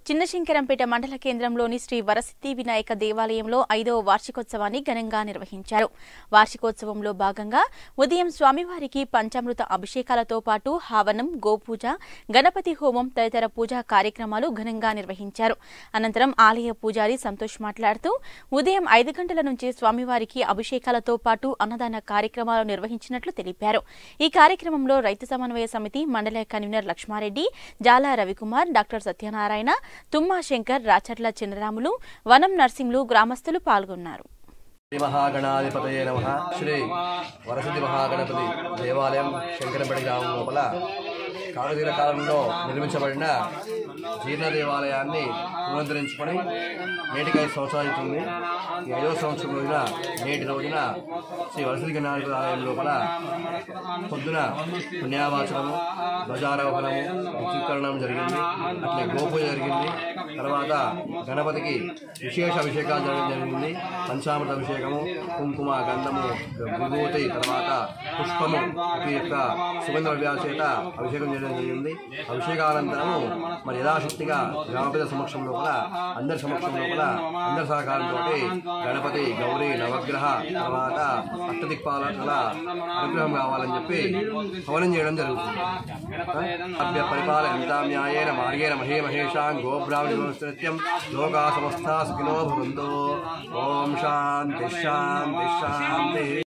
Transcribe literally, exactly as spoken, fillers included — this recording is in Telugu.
చిన్నశంకరంపేట మండల కేంద్రంలోని శ్రీ వరసిద్ధి వినాయక దేవాలయంలో ఐదవ వార్షికోత్సవాన్ని ఘనంగా నిర్వహించారు. వార్షికోత్సవంలో భాగంగా ఉదయం స్వామివారికి పంచామృత అభిషేకాలతో పాటు హావనం, గోపూజ, గణపతి హోమం తదితర పూజా కార్యక్రమాలు ఘనంగా నిర్వహించారు. అనంతరం ఆలయ పూజారి సంతోష్ మాట్లాడుతూ ఉదయం ఐదు గంటల నుంచి స్వామివారికి అభిషేకాలతో పాటు అన్నదాన కార్యక్రమాలు నిర్వహించినట్లు తెలిపారు. ఈ కార్యక్రమంలో రైతు సమన్వయ సమితి మండల కన్వీనర్ లక్ష్మారెడ్డి, జాలా రవికుమార్, డాక్టర్ సత్యనారాయణ, తుమ్మా శంకర్, రాచర్ల చిన్నరాములు, వనం నర్సింహులు గ్రామస్తులు పాల్గొన్నారు. శ్రీ మహాగణాధిపతయే నమః. శ్రీ వరసిద్ధి మహాగణపతి దేవాలయం శంకరంపేట గ్రామం లోపల కాకతీయుల కాలంలో నిర్మించబడిన జీర్ణ దేవాలయాన్ని పునరుద్ధరించుకొని నేటికి ఐదు సంవత్సరాలు అవుతుంది. ఈ ఐదవ సంవత్సరం రోజున నేటి రోజున శ్రీ వరసిద్ధి గణాధిపతి ఆలయం లోపల పొద్దున పుణ్యావాచనము, ధ్వజారోహణము, విద్యుత్కరణం జరిగింది. అట్లే గోపూజ జరిగింది. తర్వాత గణపతికి విశేష అభిషేకాలు జరగడం జరిగింది. పంచామృత అభిషేకము, కుంకుమ, గంధము, విభూతి, తర్వాత పుష్పము ఈ యొక్క సుగంధ ద్రవ్యాల చేత అభిషేకం చేయడం జరిగింది. అభిషేకానంతరము మరి యథాశక్తిగా గ్రామ పెద్ద సమక్షం లోపల అందరి సమక్షం లోపల అందరి సహకారంతో గణపతి, గౌరీ, నవగ్రహ, తర్వాత అష్టదిక్పాలకుల అనుగ్రహం కావాలని చెప్పి హవనం చేయడం జరుగుతుంది. అభ్య పరిపాలయంతాం న్యాయేన మార్గేణ మహే మహేషాం గోబ్రాహ్మణి నిత్యం లోకా సమస్తా సుఖినో భవంతు. ఓం శాంతి శాంతి శాంతి.